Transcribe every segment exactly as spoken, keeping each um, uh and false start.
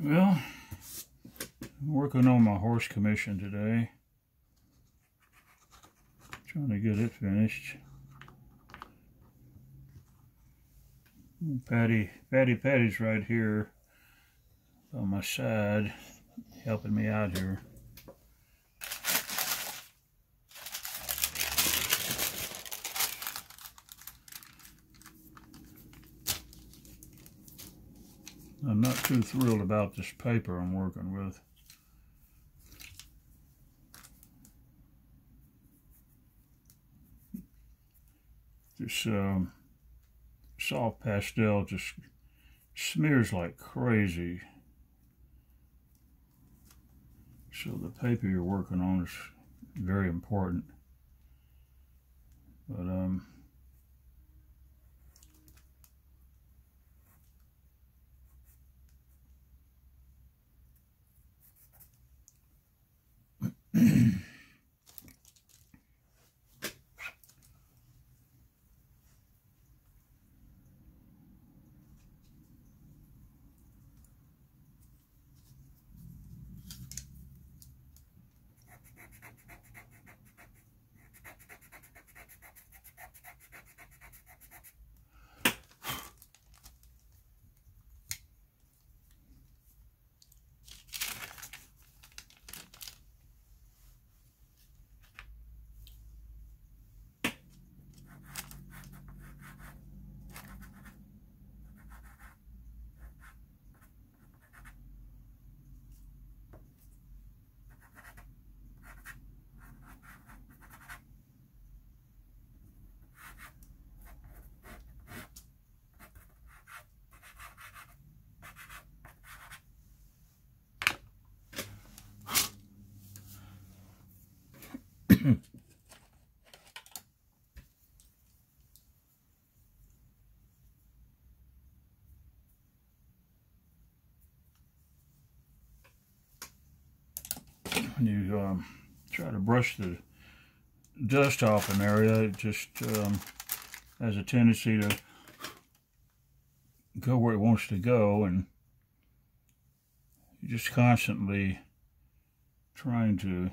Well, I'm working on my horse commission today. Trying to get it finished. Patty, Patty, Patty's right here on my side, helping me out here. I'm not too thrilled about this paper I'm working with. This um, soft pastel just smears like crazy. So the paper you're working on is very important. But um, when you um, try to brush the dust off an area, it just um, has a tendency to go where it wants to go, and you're just constantly trying to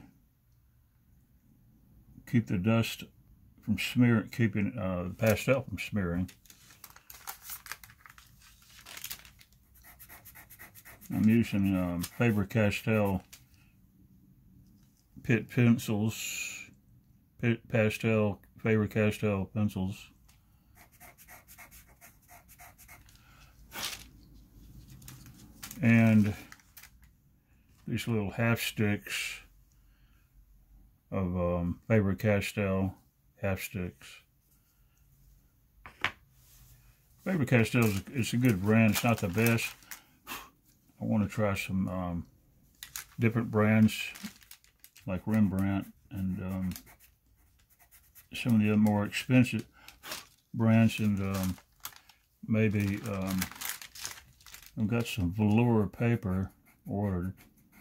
keep the dust from smearing, keeping uh, the pastel from smearing. I'm using um, Faber-Castell Pitt pencils, Pitt pastel, Faber-Castell pencils. And these little half sticks of um, Faber-Castell half sticks. Faber-Castell is it's a good brand. It's not the best. I want to try some um, different brands like Rembrandt and um, some of the more expensive brands, and um, maybe um, I've got some velour paper ordered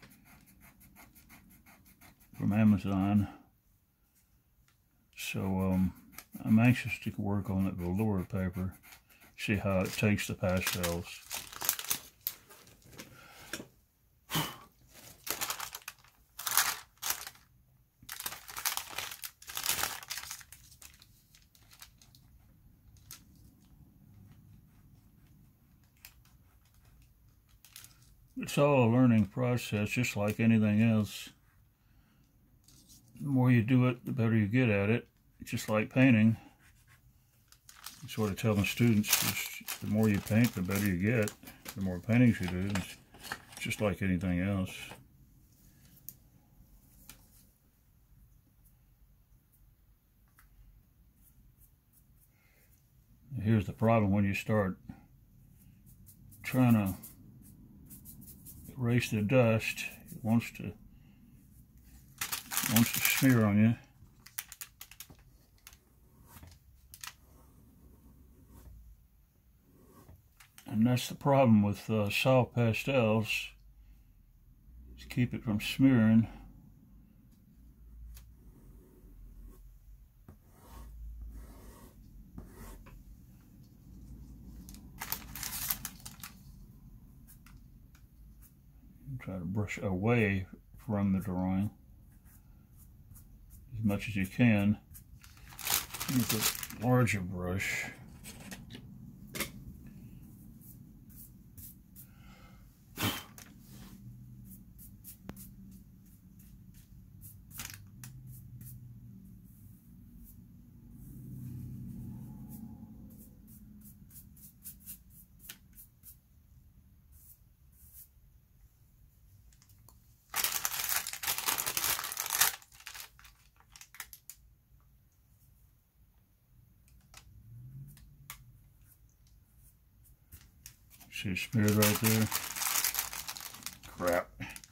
from Amazon, so um, I'm anxious to work on that velour paper, see how it takes the pastels. It's all a learning process, just like anything else. The more you do it, the better you get at it. It's just like painting. That's what I tell the students, just the more you paint, the better you get. The more paintings you do, it's just like anything else. Here's the problem when you start trying to erase the dust. It wants to it wants to smear on you. And that's the problem with uh, soft pastels, is keep it from smearing. Try to brush away from the drawing as much as you can. Use a larger brush. See it smeared right there? Crap.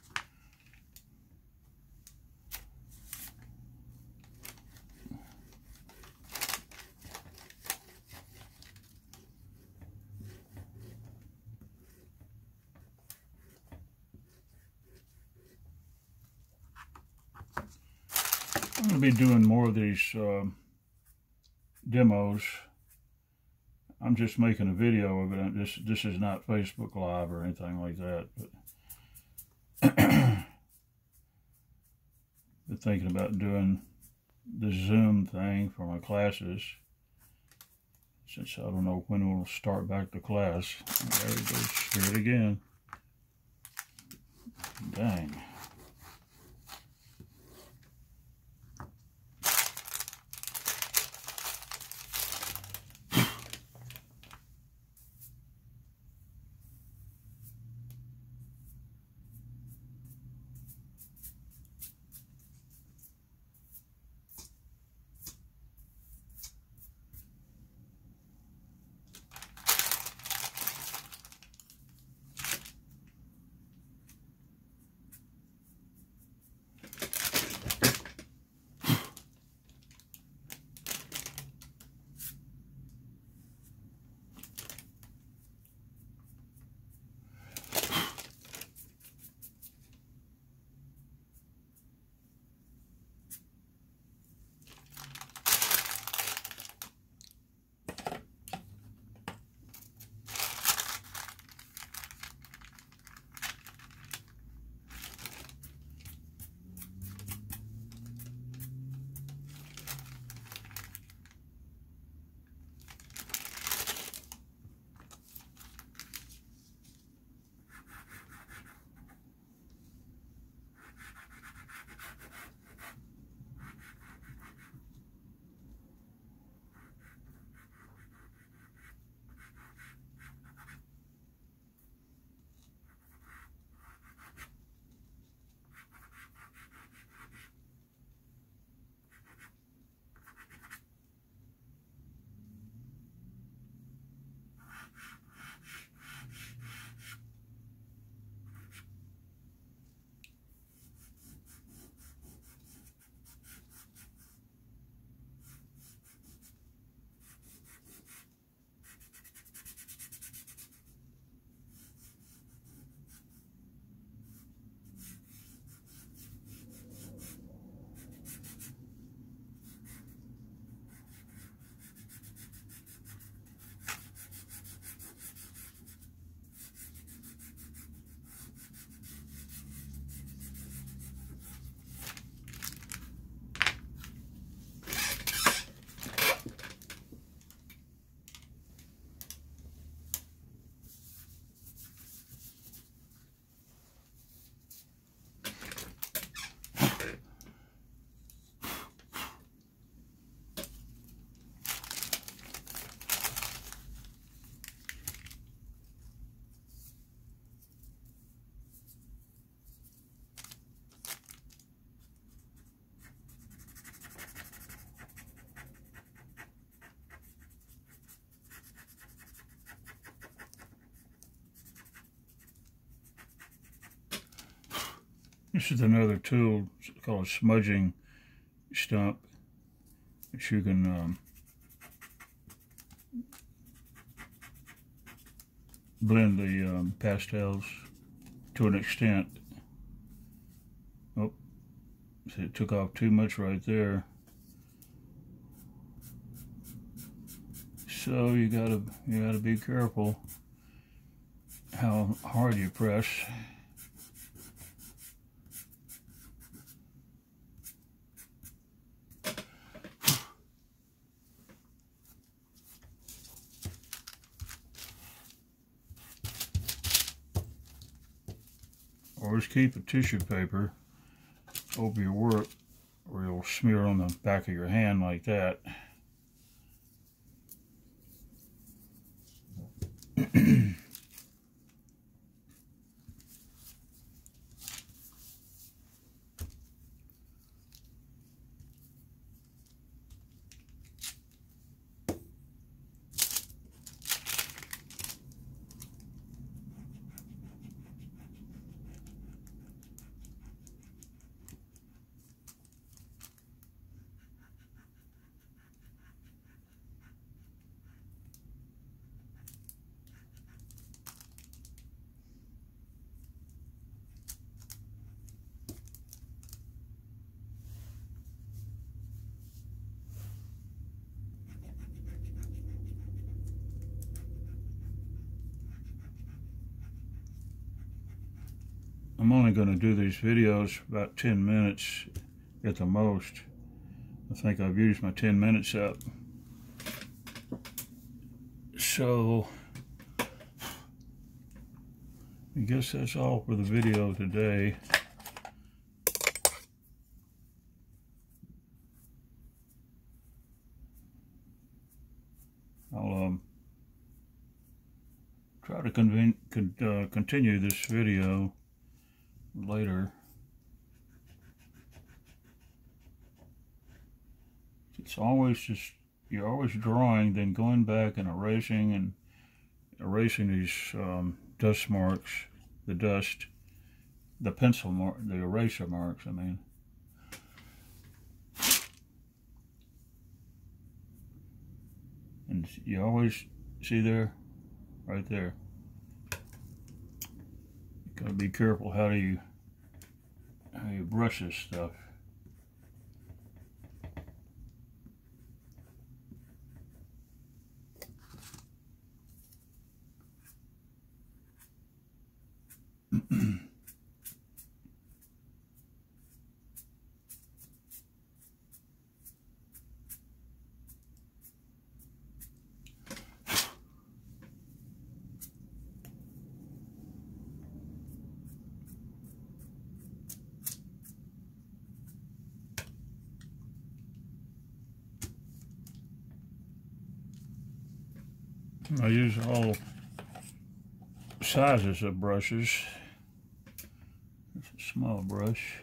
I'm going to be doing more of these um, demos. I'm just making a video of it. This this is not Facebook Live or anything like that. But been thinking about doing the Zoom thing for my classes, since I don't know when we'll start back to class. There it goes, smear it again. Dang. This is another tool called a smudging stump that you can um, blend the um, pastels to an extent. Oh, see, it took off too much right there. So you gotta you gotta be careful how hard you press. Always keep a tissue paper over your work, or you'll smear on the back of your hand like that. I'm only going to do these videos about ten minutes at the most. I think I've used my ten minutes up. So, I guess that's all for the video today. I'll um, try to conven con uh, continue this video later. It's always just, you're always drawing, then going back and erasing and erasing these um, dust marks, the dust, the pencil mark, the eraser marks, I mean. And you always see there, right there. You gotta be careful how do you how you brush this stuff. I use all sizes of brushes. It's a small brush.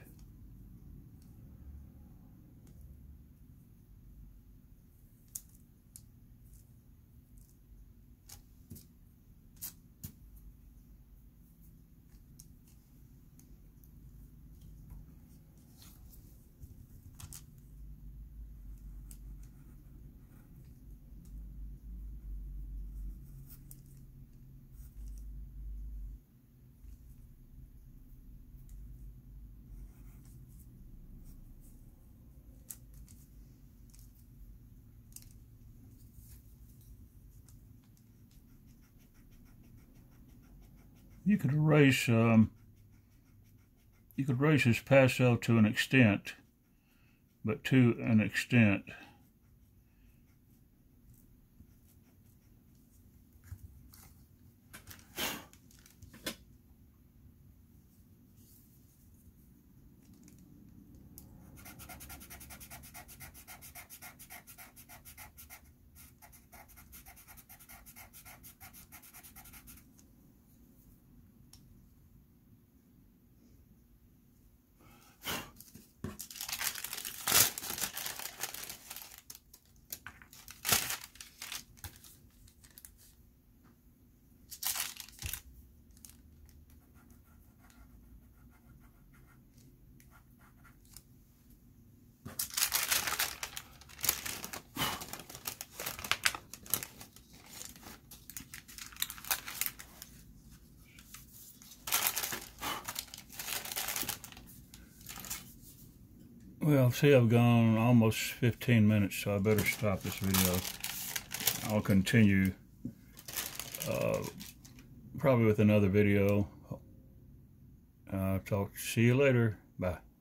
You could erase, um, you could erase this pastel to an extent, but to an extent. Well, see, I've gone almost fifteen minutes, so I better stop this video. I'll continue uh, probably with another video. Uh, talk. See you later. Bye.